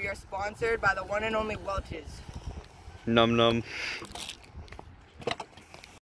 We are sponsored by the one and only Welch's. Num num.